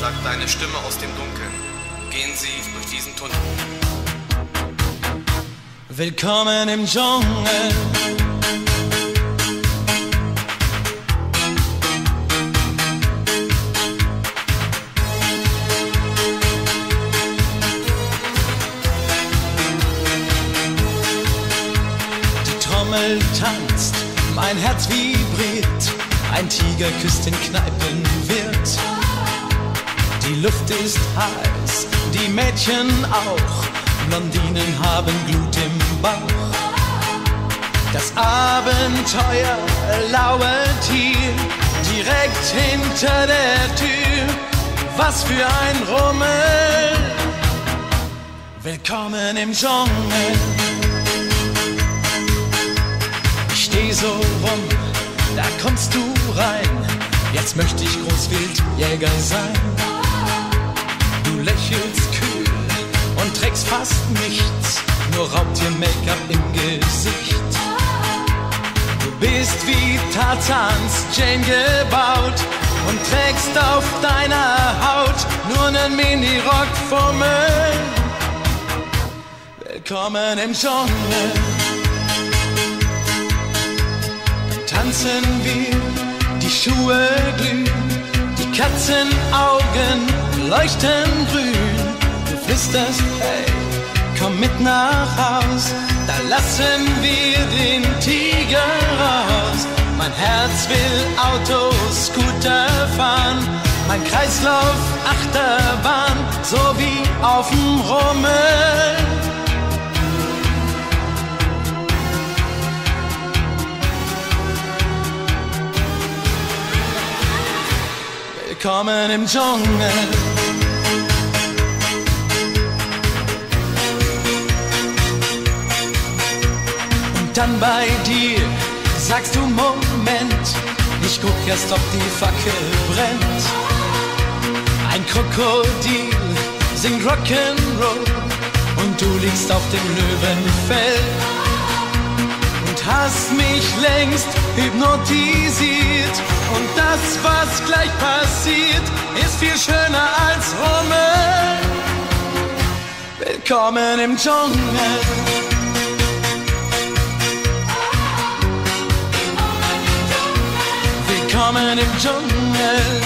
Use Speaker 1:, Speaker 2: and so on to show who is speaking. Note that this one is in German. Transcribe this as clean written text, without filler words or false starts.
Speaker 1: sagt deine Stimme aus dem Dunkeln. Gehen Sie durch diesen Tunnel.
Speaker 2: Willkommen im Dschungel. Die Trommel tanzt, mein Herz vibriert. Ein Tiger küsst den Kneipenwirt. Die Luft ist heiß, die Mädchen auch. Blondinen haben Glut im Bauch. Das Abenteuer lauert hier, direkt hinter der Tür. Was für ein Rummel. Willkommen im Dschungel. Ich steh so rum, da kommst du rein. Jetzt möchte ich Großwildjäger sein. Du lächelst kühl und trägst fast nichts, nur Raubtier-Make-up im Gesicht. Du bist wie Tarzans Jane gebaut und trägst auf deiner Haut nur nen Mini-Rock-Fummel. Willkommen im Dschungel. Dann tanzen wir, die Schuhe glühen, die Katzenaugen leuchten grün. Du flüsterst, hey, komm mit nach Haus, da lassen wir den Tiger raus. Mein Herz will Autoscooter fahren, mein Kreislauf Achterbahn, so wie auf'm Rummel. Willkommen im Dschungel. Und dann bei dir sagst du Moment, ich guck erst, ob die Fackel brennt. Ein Krokodil singt Rock'n'Roll und du liegst auf dem Löwenfell und hast mich längst hypnotisiert. Und das, was gleich passiert, ist viel schöner als Rummel. Willkommen im Dschungel. Willkommen im Dschungel.